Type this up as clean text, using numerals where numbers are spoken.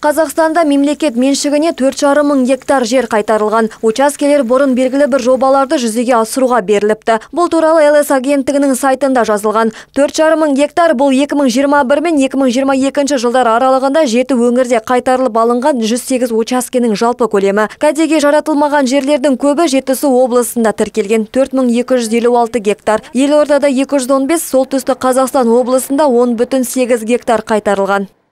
Қазақстанда мемлекет меншігіне 4,5 мың гектар жер қайтарылған. Учаскелер бұрын белгілі бір жобаларды жүзеге асыруға беріліпті. Бұл туралы ЛС агенттігінің сайтында жазылған. 4,5 мың гектар бұл 2021 мен 2022 жылдар аралығында 7 өңірде қайтарылып алынған 108 учаскенің жалпы көлемі. Кәдеге жаратылмаған жерлердің көбі Жетісу облысында тіркелген 4256 гектар. Елордада 215, солтүстік Қазақстан облысында 10,8 гектар қайтарылған.